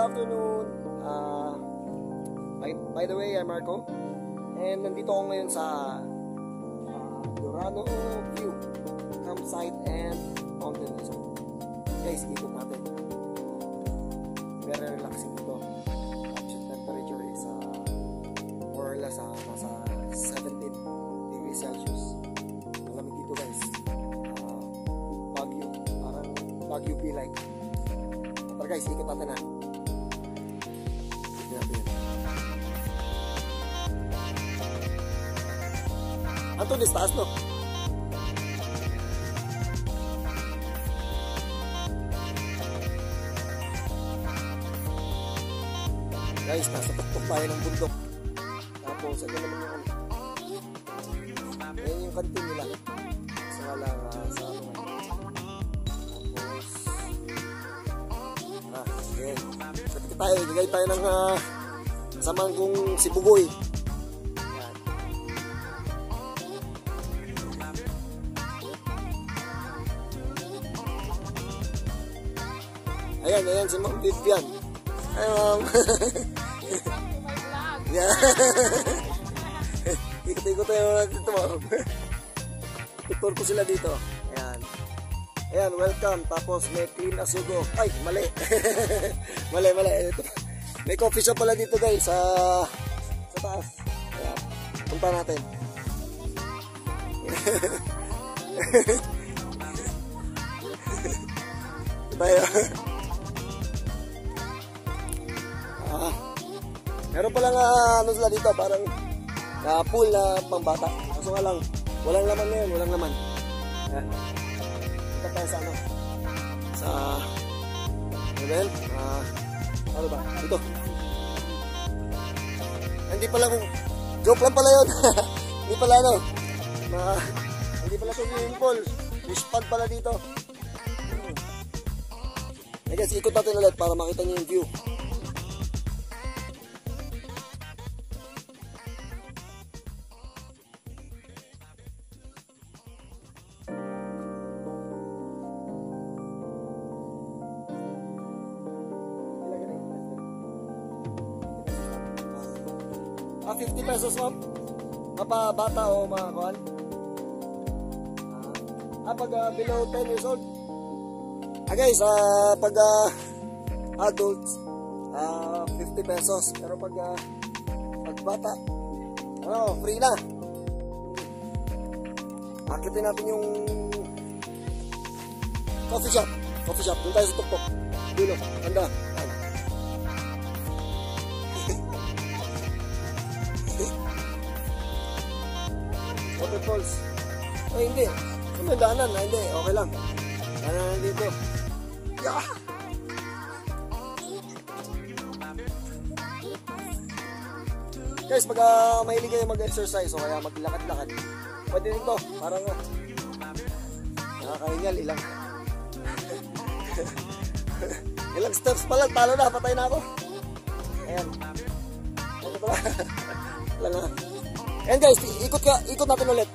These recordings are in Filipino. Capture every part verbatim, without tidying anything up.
afternoon. Uh, by, by the way, I'm Marco. And nandito ako ngayon sa uh, Durano View Campsite and Mountain Resort. Guys, ikot natin. Very relaxing dito. Actual temperature is uh, more or less uh, nasa seventeen degrees Celsius. Malamig dito guys. Uh, Baguio. Parang Baguio be like. Pero guys, ikot natin ha. Ikot natin. Anto dis taas no? Guys, nasa tuktok tayo ng bundok. Tapos, ito naman yung ayan yung kantin nila. Sa nga lang, uh, sa ano nga. Tapos, ah, okay. Kapit tayo, gagay tayo ng uh, kasamaan kong si Bugoy. Ayan, ayan si Ma'am Vivian. Hi, Ma'am. Yeah. Ikot-ikot tayo dito, Ma'am. Tutur ko sila dito. Ayan. Ayan, welcome. Tapos may clean asugo. Ay, mali. mali, mali. Ito. May coffee shop pala dito guys. Sa, sa taas. Ayan. Punta natin. Tayo. Ah, meron palang uh, ano sila dito, parang uh, pool na pangbata. Kaso nga lang, walang laman ngayon, walang laman. Ayan. Ito tayo sa ano? Sa, ano ba yun? Uh, ano ba? Ito. Hindi pala kung, joke lang pala yun. Hindi pala ano. Uh, hindi pala swimming pool. Fish pond pala dito. I guess, ikot natin ulit para makita niyo yung view. Ah, fifty pesos ma'am? Mapa bata o mga kuhan? Ah, pag uh, below ten years old? Ah guys, uh, pag uh, adults, uh, fifty pesos. Pero pag, uh, pag bata, ano, free na. Akitin natin yung coffee shop. Coffee shop, doon tayo sa tuktok. Dulo, handa. Waterfalls. Ay, hindi. May daanan. Ay, hindi. Okay lang. Daanan dito. Yeah! Guys, pag uh, mahilig kayo mag-exercise o kaya maglakad-lakad, pwede rin to. Parang uh, nakakahingal. Ilang ilang steps pa lang. Talo na. Patay na ako. Ayan. Ano ba? Lang na. Ayan guys, ikot ka, ikot natin ulit.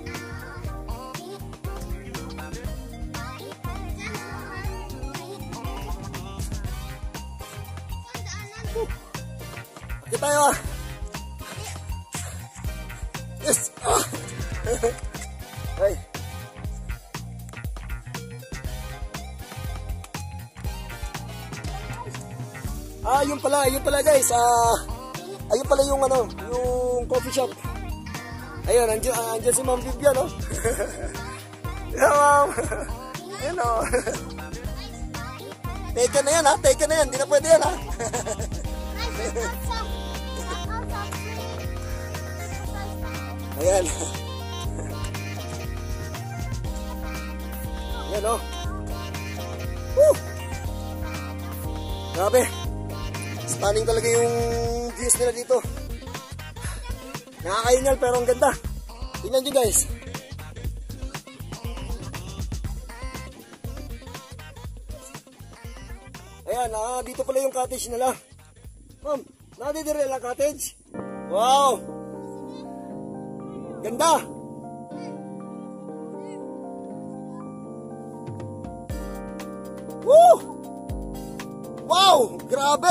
Ikot tayo ah. Yes. Ah. Hey. Ah, yun pala, yun pala guys. Ah, ayun pala yung ano, yung coffee shop. Ayun, andyan, andyan si Ma'am Vivian, no? Yeah, Ma'am. Ayun, no? Taken na yan, ha? Taken na yan. Hindi na pwede yan, ha? Ayan. Ayan, no? Woo! Grabe. Stunning talaga yung views nila dito. Nakakaingal pero ang ganda. Tingnan nyo guys. Ayan, ah, dito pala yung cottage nila. Ma'am, nadidire lang cottage. Wow! Ganda! Woo! Wow! Wow! Grabe!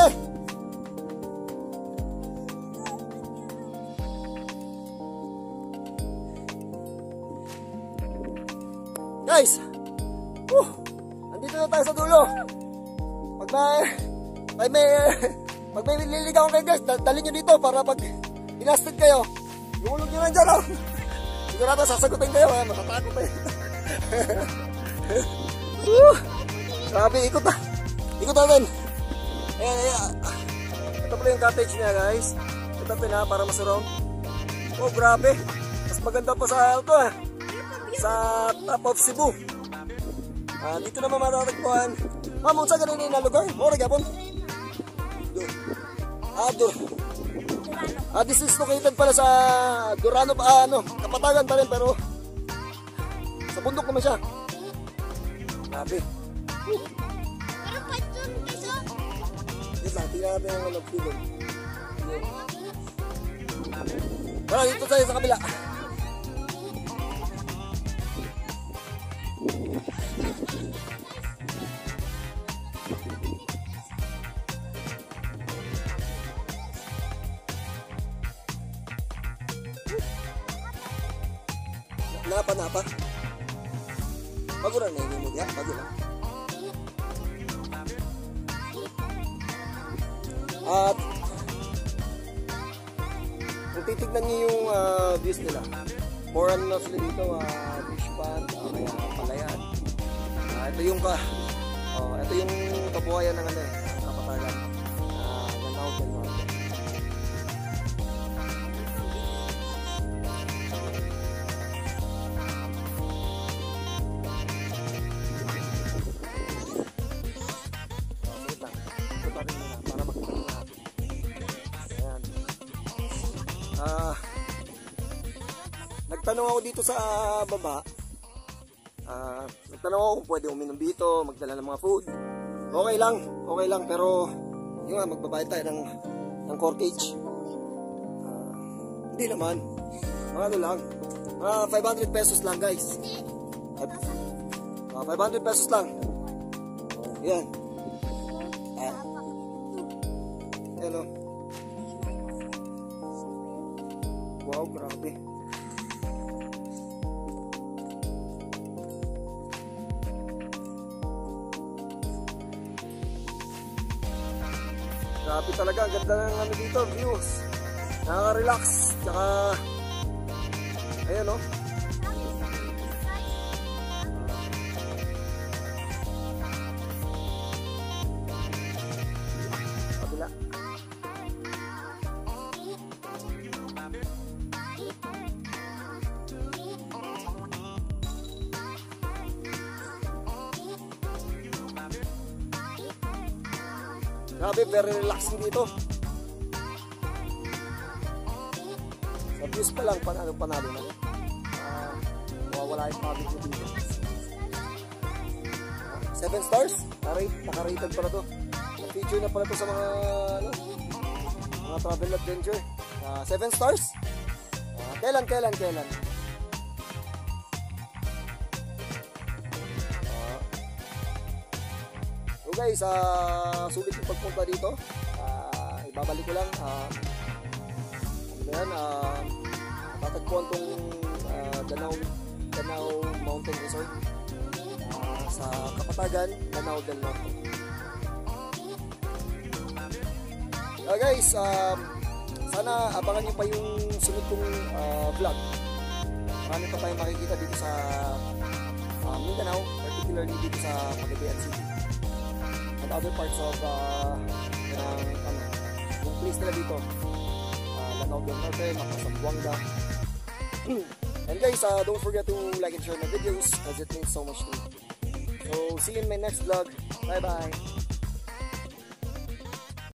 Guys! Uh, andito na tayo sa dulo. Pag may... Pag may... Pag may liligawan kayo guys, dalhin nyo dito para pag inastig kayo. Lumulog nyo lang dyan, oh. Sigurado sasagutin kayo, eh. Matatakot eh. uh, Grabe, ikot na. Ikot natin. Ayan, ayan. Ito pala yung cottage niya guys. Ito na para masurround. Oh, grabe. Mas maganda pa sa ito eh. Sa top of Cebu. Ah, dito naman matatagpuan. Ma'am, unsa ganun na lugar? Mura gyapon. Ah, dur. Ah, this is located pala sa Durano, ah, ano, Kapatagan pa rin pero sa bundok naman siya. Grabe. Uh. Pero pa dun kaso. Dito lang, tingnan natin ang ano, pilon. Tara, dito tayo sa kabila. Napa, napa. Bago lang na yun ya, bago lang. At kung titignan niyo yung uh, views nila, more ano na sila dito, uh, fish pond, uh, kaya palayan. Uh, ito yung ka, oh, ito yung kabuhayan ng ano eh, kapatagan. Uh, Lanao del North. Ah, nagtanong ako dito sa baba. Ah, nagtanong ako kung pwede uminom dito, magdala ng mga food. Okay lang, okay lang pero yun nga, magbabayad tayo ng ng corkage. Ah, hindi naman. Mga ano lang. Mga five hundred pesos lang, guys. Ah, five hundred pesos lang. Yan. Ah. Hello. Wow, grabe. Grabe talaga, ang ganda ng ano dito, views. Nakaka-relax, tsaka ayan, oh. Kabila. Grabe, very relaxing dito. Sa views pa lang, panalo panalo na. Uh, mawawala yung public mo dito. seven stars? Naka-rated pala to. Na-feature na pala to sa mga ano, mga travel adventure. Uh, seven stars? Uh, kailan, kailan, kailan? So guys, uh, sulit yung pagpunta dito. Uh, ibabalik ko lang. Uh, ano ba yan? Uh, tatagpuan tong uh, Lanao, Lanao Mountainresort uh, sa Kapatagan, Lanao del North. Uh, guys, um, sana abangan nyo pa yung sunod kong uh, vlog. Marami pa tayong makikita dito sa uh, Mindanao, particularly dito sa Cagayan City. Other parts of uh, ng, ano, yung place nila dito, uh, Lanao del North, Makasambuanga. And guys, uh, don't forget to like and share my videos because it means so much to me. So see you in my next vlog. Bye bye.